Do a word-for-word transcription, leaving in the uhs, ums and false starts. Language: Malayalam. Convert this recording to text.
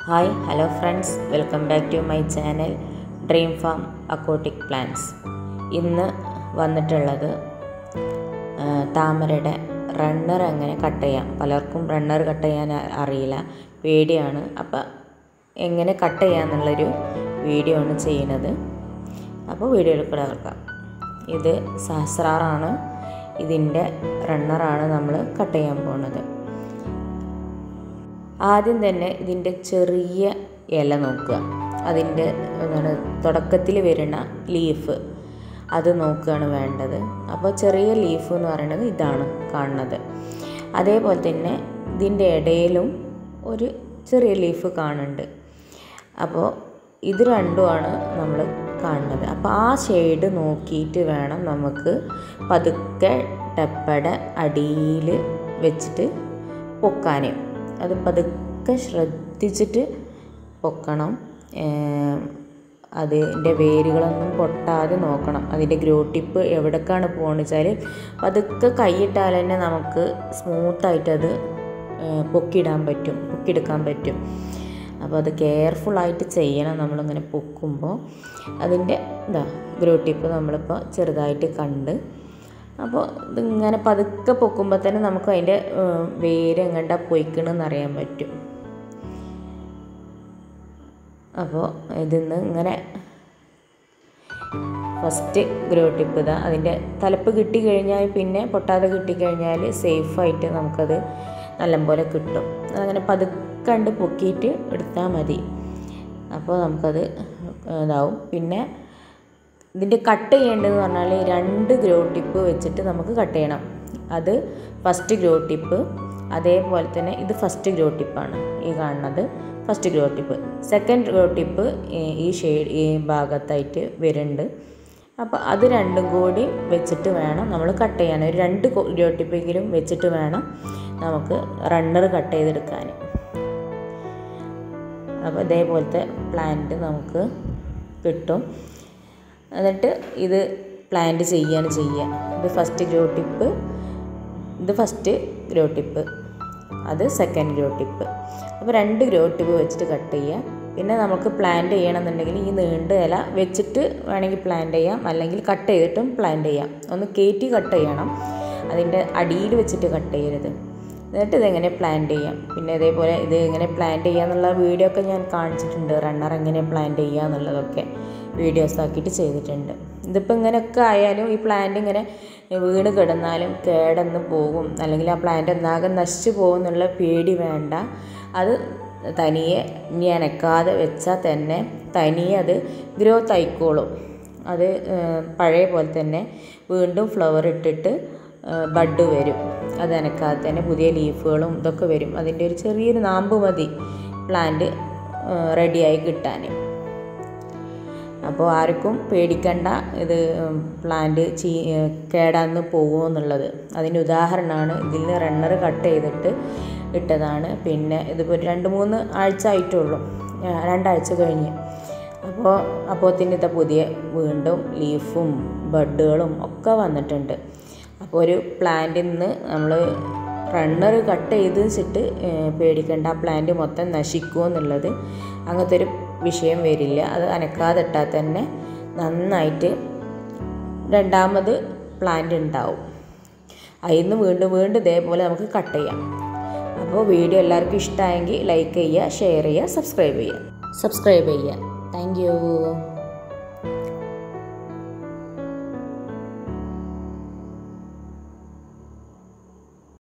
Hi, hello friends, welcome back to my channel Dream Farm Aquatic Plants. ഇന്ന് വന്നിട്ടുള്ളത് താമരയുടെ റണ്ണർ എങ്ങനെ കട്ട് ചെയ്യാം. പലർക്കും റണ്ണർ കട്ട് ചെയ്യാൻ അറിയില്ല, പേടിയാണ്. അപ്പോൾ എങ്ങനെ കട്ട് ചെയ്യാമെന്നുള്ളൊരു വീഡിയോ ആണ് ചെയ്യുന്നത്. അപ്പോൾ വീഡിയോയിൽ കിടക്കാം. ഇത് സഹസ്രാറാണ്, ഇതിൻ്റെ റണ്ണറാണ് നമ്മൾ കട്ട് ചെയ്യാൻ പോകുന്നത്. ആദ്യം തന്നെ ഇതിൻ്റെ ചെറിയ ഇല നോക്കുക, അതിൻ്റെ എന്താണ് തുടക്കത്തിൽ വരുന്ന ലീഫ് അത് നോക്കുകയാണ് വേണ്ടത്. അപ്പോൾ ചെറിയ ലീഫ് എന്ന് പറയുന്നത് ഇതാണ് കാണുന്നത്. അതേപോലെ തന്നെ ഇതിൻ്റെ ഇടയിലും ഒരു ചെറിയ ലീഫ് കാണുന്നുണ്ട്. അപ്പോൾ ഇത് രണ്ടുമാണ് നമ്മൾ കാണുന്നത്. അപ്പോൾ ആ ഷെയ്ഡ് നോക്കിയിട്ട് വേണം നമുക്ക് പതുക്കെ ടപ്പയുടെ അടിയിൽ വെച്ചിട്ട് പൊക്കാൻ. അത് പതുക്കെ ശ്രദ്ധിച്ചിട്ട് പൊക്കണം. അതിൻ്റെ വേരുകളൊന്നും പൊട്ടാതെ നോക്കണം. അതിൻ്റെ ഗ്രോ ടിപ്പ് എവിടേക്കാണ് പോകുന്നത് വെച്ചാൽ പതുക്കെ കൈയിട്ടാൽ തന്നെ നമുക്ക് സ്മൂത്തായിട്ടത് പൊക്കിയിടാൻ പറ്റും, പൊക്കിയെടുക്കാൻ പറ്റും. അപ്പോൾ അത് കെയർഫുള്ളായിട്ട് ചെയ്യണം. നമ്മളിങ്ങനെ പൊക്കുമ്പോൾ അതിൻ്റെ എന്താ ഗ്രോ ടിപ്പ് നമ്മളിപ്പോൾ ചെറുതായിട്ട് കണ്ട്, അപ്പോൾ ഇതിങ്ങനെ പതുക്കെ പൊക്കുമ്പോൾ തന്നെ നമുക്ക് അതിൻ്റെ വേര് എങ്ങോട്ടാ പൊയ്ക്കണമെന്ന് അറിയാൻ പറ്റും. അപ്പോൾ ഇതിന്ന് ഇങ്ങനെ ഫസ്റ്റ് ഗ്രോ ടിപ്പ് ഇതാ, അതിൻ്റെ തലപ്പ് കിട്ടിക്കഴിഞ്ഞാൽ പിന്നെ പൊട്ടാതെ കിട്ടിക്കഴിഞ്ഞാൽ സേഫായിട്ട് നമുക്കത് നല്ലപോലെ കിട്ടും. അങ്ങനെ പതുക്കണ്ട് പൊക്കിയിട്ട് എടുത്താൽ മതി. അപ്പോൾ നമുക്കത് ഇതാവും. പിന്നെ ഇതിൻ്റെ കട്ട് ചെയ്യേണ്ടതെന്ന് പറഞ്ഞാൽ രണ്ട് ഗ്രോ ടിപ്പ് വെച്ചിട്ട് നമുക്ക് കട്ട് ചെയ്യണം. അത് ഫസ്റ്റ് ഗ്രോ ടിപ്പ്, അതേപോലെ തന്നെ ഇത് ഫസ്റ്റ് ഗ്രോ ടിപ്പാണ് ഈ കാണുന്നത്, first grow tip. Second grow tip ഈ ഷെയ്ഡ് ഈ ഭാഗത്തായിട്ട് വരുന്നുണ്ട്. അപ്പോൾ അത് രണ്ടും കൂടി വെച്ചിട്ട് വേണം നമ്മൾ കട്ട് ചെയ്യാൻ. ഒരു രണ്ട് ഗ്രോ ടിപ്പെങ്കിലും വെച്ചിട്ട് വേണം നമുക്ക് റണ്ണർ കട്ട് ചെയ്തെടുക്കാൻ. അപ്പോൾ ഇതേപോലത്തെ പ്ലാന്റ് നമുക്ക് കിട്ടും. എന്നിട്ട് ഇത് പ്ലാന്റ് ചെയ്യാണ് ചെയ്യുക. ഇത് ഫസ്റ്റ് ഗ്രോ ടിപ്പ്, ഇത് ഫസ്റ്റ് ഗ്രോ ടിപ്പ്, അത് സെക്കൻഡ് ഗ്രോ ടിപ്പ്. അപ്പോൾ രണ്ട് ഗ്രോ ടിപ്പ് വെച്ചിട്ട് കട്ട് ചെയ്യുക. പിന്നെ നമുക്ക് പ്ലാന്റ് ചെയ്യണമെന്നുണ്ടെങ്കിൽ ഈ നീണ്ട ഇല വെച്ചിട്ട് വേണമെങ്കിൽ പ്ലാന്റ് ചെയ്യാം, അല്ലെങ്കിൽ കട്ട് ചെയ്തിട്ടും പ്ലാന്റ് ചെയ്യാം. ഒന്ന് കയറ്റി കട്ട് ചെയ്യണം, അതിൻ്റെ അടിയിൽ വെച്ചിട്ട് കട്ട് ചെയ്യരുത്. എന്നിട്ട് ഇതെങ്ങനെ പ്ലാന്റ് ചെയ്യാം. പിന്നെ ഇതേപോലെ ഇത് എങ്ങനെ പ്ലാന്റ് ചെയ്യുക എന്നുള്ള വീഡിയോ ഒക്കെ ഞാൻ കാണിച്ചിട്ടുണ്ട്. റണ്ണർ എങ്ങനെ പ്ലാന്റ് ചെയ്യുക എന്നുള്ളതൊക്കെ വീഡിയോസ് ആക്കിയിട്ട് ചെയ്തിട്ടുണ്ട്. ഇതിപ്പോൾ ഇങ്ങനെയൊക്കെ ആയാലും ഈ പ്ലാന്റ് ഇങ്ങനെ വീണ് കിടന്നാലും കേടന്ന് പോകും, അല്ലെങ്കിൽ ആ പ്ലാന്റ് ഒന്നാകെ നശിച്ചു പോകും എന്നുള്ള പേടി വേണ്ട. അത് തനിയെ ഇനി അനക്കാതെ വെച്ചാൽ തന്നെ തനിയെ അത് ഗ്രോത്ത് ആയിക്കോളും. അത് പഴയ പോലെ തന്നെ വീണ്ടും ഫ്ലവർ ഇട്ടിട്ട് ബഡ് വരും. അത് അനക്കാതെ തന്നെ പുതിയ ലീഫുകളും ഇതൊക്കെ വരും. അതിൻ്റെ ഒരു ചെറിയൊരു നാമ്പ് മതി പ്ലാന്റ് റെഡിയായി കിട്ടാൻ. അപ്പോൾ ആർക്കും പേടിക്കണ്ട ഇത് പ്ലാന്റ് ചീ കേടാന്ന് പോകുമെന്നുള്ളത്. അതിൻ്റെ ഉദാഹരണമാണ്. ഇതിൽ നിന്ന് റണ്ണർ കട്ട് ചെയ്തിട്ട് ഇട്ടതാണ്. പിന്നെ ഇതിപ്പോൾ രണ്ട് മൂന്ന് ആഴ്ച ആയിട്ടുള്ളൂ, രണ്ടാഴ്ച കഴിഞ്ഞ്. അപ്പോൾ അപ്പോഴത്തേന് ഇത് പുതിയ വീണ്ടും ലീഫും ബഡുകളും ഒക്കെ വന്നിട്ടുണ്ട്. അപ്പോൾ ഒരു പ്ലാന്റിൽ നിന്ന് നമ്മൾ റണ്ണർ കട്ട് ചെയ്ത് വെച്ചിട്ട് പേടിക്കേണ്ട, ആ പ്ലാന്റ് മൊത്തം നശിക്കുമോ എന്നുള്ളത് അങ്ങനത്തെ ഒരു വിഷയം വരില്ല. അത് അനക്കാതെ ഇട്ടാൽ തന്നെ നന്നായിട്ട് രണ്ടാമത് പ്ലാന്റ് ഉണ്ടാവും. അതിൽ നിന്ന് വീണ്ടും വീണ്ടും ഇതേപോലെ നമുക്ക് കട്ട് ചെയ്യാം. അപ്പോൾ വീഡിയോ എല്ലാവർക്കും ഇഷ്ടമായെങ്കിൽ ലൈക്ക് ചെയ്യുക, ഷെയർ ചെയ്യുക, സബ്സ്ക്രൈബ് ചെയ്യുക സബ്സ്ക്രൈബ് ചെയ്യുക താങ്ക് യു.